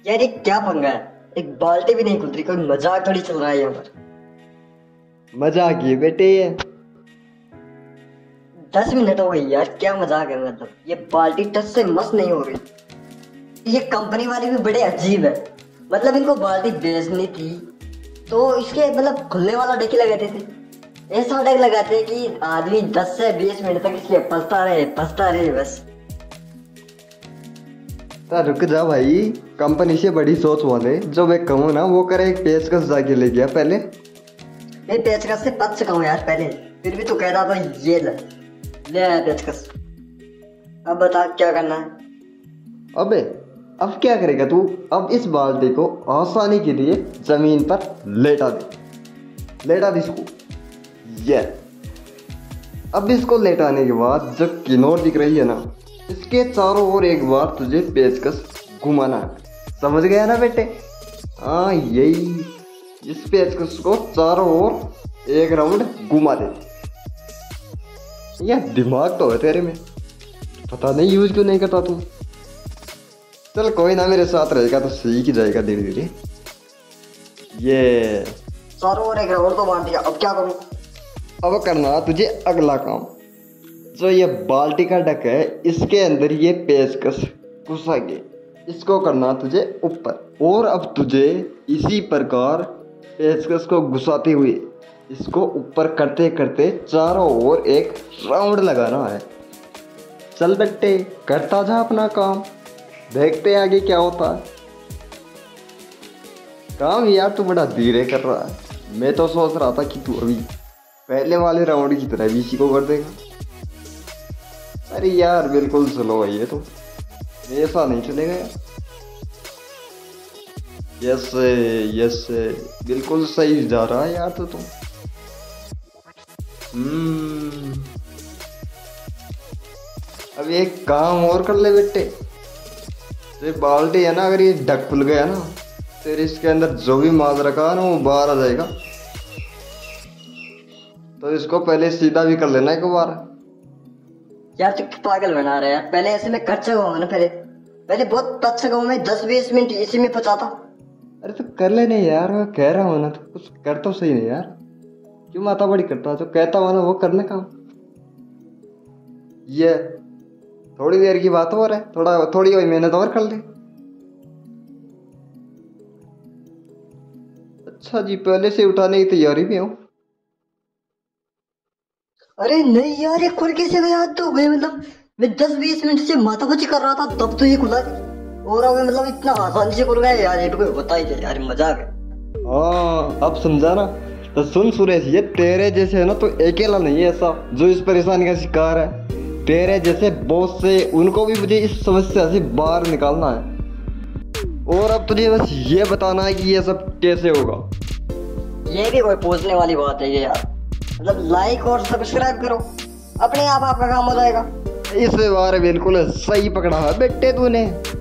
यार ये क्या पंगा है, एक बाल्टी भी नहीं खुल रही। कोई मजाक थोड़ी चल रहा है यहाँ पर। मजाक ये बेटे ये। 10 मिनट हो गई यार, क्या मजाक है। मतलब ये बाल्टी टच से मस नहीं हो रही। ये कंपनी वाले भी बड़े अजीब है। मतलब इनको बाल्टी बेचनी थी तो इसके मतलब खुलने वाला डेक ही लगाते थे। ऐसा डेक लगाते कि आदमी 10 से 20 मिनट तक इसलिए पछता रहे बस। तो रुक जा भाई, कंपनी से बड़ी सोच वाले जो मैं कहूँ ना वो करे। एक पेचकस जाके ले गया पहले। मैं पेचकस से बच चुका हूँ यार पहले, फिर भी तू कह रहा था ये ले आया पेचकस। अब बता क्या करना है। अबे अब क्या करेगा तू? अब इस बाल्टी को आसानी के लिए जमीन पर लेटा दे इसको। ये अब इसको लेटाने के बाद जो किनोर दिख रही है ना, इसके चारों ओर एक बार तुझे पेचकस घुमाना है। समझ गया ना बेटे? हाँ यही, इस पेचकस को चारों ओर एक राउंड घुमा दे। यह दिमाग तो है तेरे में, पता नहीं यूज क्यों नहीं करता तू। चल कोई ना, मेरे साथ रहेगा तो सीख ही जाएगा धीरे धीरे। ये चारों ओर एक राउंड तो मार दिया, अब क्या करूं? अब करना तुझे अगला काम। जो ये बाल्टी का ढक है इसके अंदर ये पेचकस घुसा के इसको करना तुझे ऊपर। और अब तुझे इसी प्रकार पेचकस को घुसाते हुए इसको ऊपर करते करते चारों ओर एक राउंड लगाना है। चल बेटे करता जा अपना काम, देखते आगे क्या होता है। काम यार तू बड़ा धीरे कर रहा है। मैं तो सोच रहा था कि तू अभी पहले वाले राउंड की तरह भी इसी को कर देगा। अरे यार बिल्कुल स्लो है ये तो, ऐसा नहीं चलेगा यार। यस बिल्कुल सही जा रहा है यार तो तुम। अब एक काम और कर ले बेटे। ये बाल्टी है ना, अगर ये ढक खुल गया ना फिर इसके अंदर जो भी माल रखा है ना वो बाहर आ जाएगा। तो इसको पहले सीधा भी कर लेना एक बार। यार तू पागल बना रहा है यार। पहले ऐसे में कर चुका हूँ ना, पहले बहुत पच चुका हूँ मैं। 10-20 मिनट इसी में फंसाता। अरे तो कर लेने यार, मैं कह रहा हूँ ना, तो कुछ कर तो सही नहीं यार। क्यों माता बड़ी करता? जो कहता हूँ ना वो करने का। ये थोड़ी देर की बात और है, थोड़ी और मेहनत और कर ले। अच्छा जी, पहले से उठाने की तैयारी में हूँ। अरे नहीं यार, ये खुल कैसे गया? तो भाई मतलब मैं 10-20 मिनट से माथापच्ची कर रहा था तब तो ये खुला। और अब मतलब इतना आसानी से खुल गया यार, ये तो कोई बता ही दे यार, मजाक है। हाँ अब समझा ना। तो सुन सुरेश, ये तेरे जैसे है ना तो अकेला नहीं है ऐसा जो इस परेशानी का शिकार है। तेरे जैसे बहुत से, उनको भी मुझे इस समस्या से बाहर निकालना है। और अब तुझे बस ये बताना है कि ये सब कैसे होगा। ये भी कोई पूछने वाली बात है ये यार? मतलब लाइक और सब्सक्राइब करो, अपने आप आपका काम हो जाएगा। इस बार बिल्कुल सही पकड़ा है बेटे तूने।